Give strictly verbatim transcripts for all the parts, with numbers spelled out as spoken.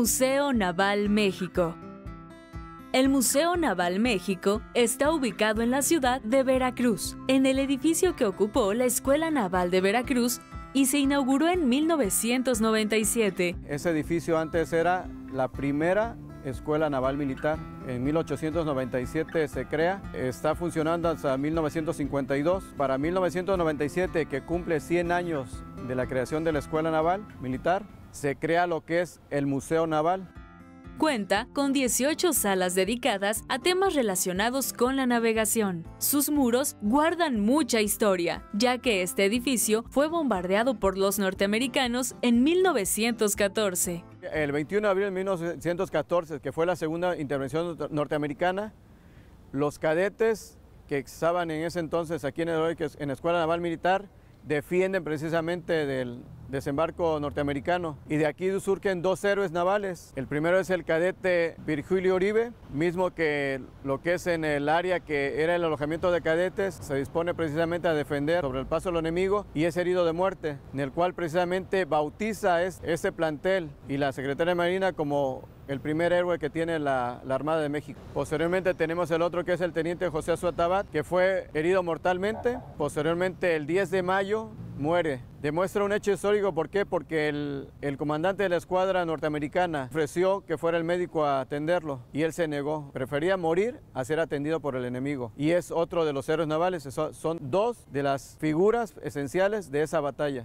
Museo Naval México. El Museo Naval México está ubicado en la ciudad de Veracruz, en el edificio que ocupó la Escuela Naval de Veracruz y se inauguró en mil novecientos noventa y siete. Ese edificio antes era la primera Escuela Naval Militar. En mil ochocientos noventa y siete se crea, está funcionando hasta mil novecientos cincuenta y dos. Para mil novecientos noventa y siete, que cumple cien años de la creación de la Escuela Naval Militar, se crea lo que es el Museo Naval. Cuenta con dieciocho salas dedicadas a temas relacionados con la navegación. Sus muros guardan mucha historia, ya que este edificio fue bombardeado por los norteamericanos en mil novecientos catorce. El veintiuno de abril de mil novecientos catorce, que fue la segunda intervención norteamericana, los cadetes que estaban en ese entonces aquí en el en la Escuela Naval Militar defienden precisamente del desembarco norteamericano, y de aquí surgen dos héroes navales. El primero es el cadete Virgilio Uribe, mismo que lo que es en el área que era el alojamiento de cadetes, se dispone precisamente a defender sobre el paso del enemigo y es herido de muerte, en el cual precisamente bautiza es, ese plantel y la Secretaría de Marina como el primer héroe que tiene la, la Armada de México. Posteriormente tenemos el otro, que es el teniente José Azuetabat, que fue herido mortalmente. Posteriormente, el diez de mayo, muere. Demuestra un hecho histórico. ¿Por qué? Porque el, el comandante de la escuadra norteamericana ofreció que fuera el médico a atenderlo y él se negó. Prefería morir a ser atendido por el enemigo. Y es otro de los héroes navales. Son, son dos de las figuras esenciales de esa batalla.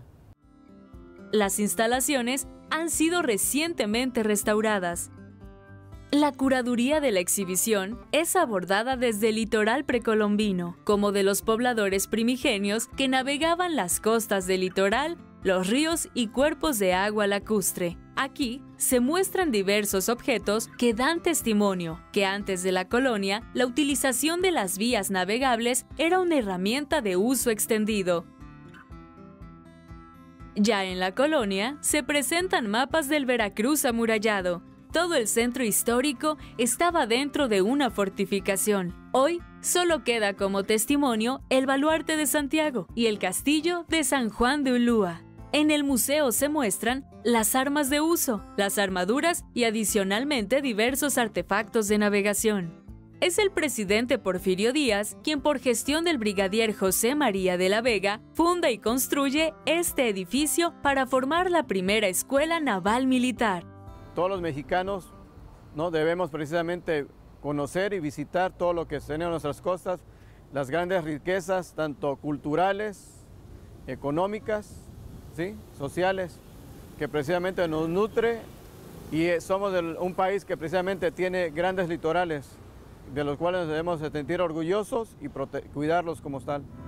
Las instalaciones han sido recientemente restauradas. La curaduría de la exhibición es abordada desde el litoral precolombino, como de los pobladores primigenios que navegaban las costas del litoral, los ríos y cuerpos de agua lacustre. Aquí se muestran diversos objetos que dan testimonio que antes de la colonia, la utilización de las vías navegables era una herramienta de uso extendido. Ya en la colonia se presentan mapas del Veracruz amurallado. Todo el centro histórico estaba dentro de una fortificación. Hoy solo queda como testimonio el Baluarte de Santiago y el Castillo de San Juan de Ulúa. En el museo se muestran las armas de uso, las armaduras y adicionalmente diversos artefactos de navegación. Es el presidente Porfirio Díaz quien, por gestión del brigadier José María de la Vega, funda y construye este edificio para formar la primera escuela naval militar. Todos los mexicanos, ¿no?, debemos precisamente conocer y visitar todo lo que tenemos en nuestras costas, las grandes riquezas, tanto culturales, económicas, ¿sí?, sociales, que precisamente nos nutre, y somos un país que precisamente tiene grandes litorales, de los cuales nos debemos sentir orgullosos y cuidarlos como tal.